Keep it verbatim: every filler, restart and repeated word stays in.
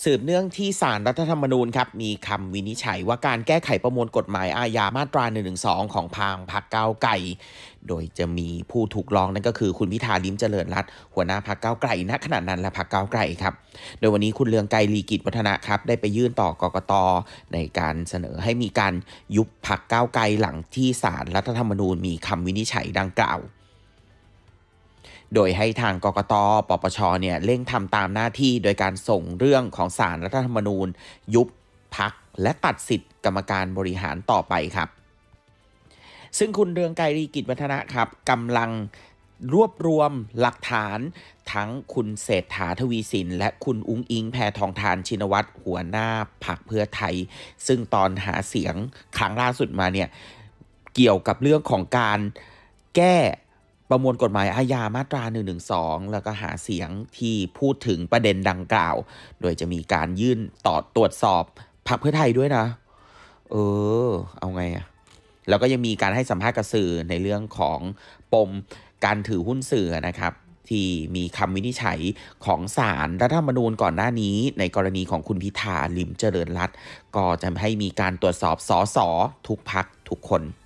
สืบเนื่องที่ศาลรัฐธรรมนูญครับมีคำวินิจฉัยว่าการแก้ไขประมวลกฎหมายอาญามาตราหนึ่งหนึ่งสองของพางพรรคก้าวไกลโดยจะมีผู้ถูกร้องนั่นก็คือคุณพิธาลิ้มเจริญรัตน์หัวหน้าพรรคก้าวไกลณขณะนั้นและพรรคก้าวไกลครับโดยวันนี้คุณเลืองไกรลีกิจวัฒนะครับได้ไปยื่นต่อกกต.ในการเสนอให้มีการยุบพรรคก้าวไกลหลังที่ศาลรัฐธรรมนูญมีคำวินิจฉัยดังกล่าวโดยให้ทางกกต.ปปช.เนี่ยเร่งทำตามหน้าที่โดยการส่งเรื่องของศาลรัฐธรรมนูญยุบพรรคและตัดสิทธิ์กรรมการบริหารต่อไปครับซึ่งคุณเรืองไกรลีกิจวัฒนะครับกำลังรวบรวมหลักฐานทั้งคุณเศรษฐาทวีสินและคุณอุ้งอิงแพทองธารชินวัตรหัวหน้าพรรคเพื่อไทยซึ่งตอนหาเสียงครั้งล่าสุดมาเนี่ยเกี่ยวกับเรื่องของการแก้ประมวลกฎหมายอาญามาตราหนึ่งหนึ่งสองแล้วก็หาเสียงที่พูดถึงประเด็นดังกล่าวโดยจะมีการยื่นต่อตรวจสอบพรรคเพื่อไทยด้วยนะเออเอาไงอะแล้วก็ยังมีการให้สัมภาษณ์กับสื่อในเรื่องของปมการถือหุ้นสื่อนะครับที่มีคำวินิจฉัยของศาลรัฐธรรมนูญก่อนหน้านี้ในกรณีของคุณพิธาลิ้มเจริญรัตน์ก็จะให้มีการตรวจสอบสสทุกพรรคทุกคน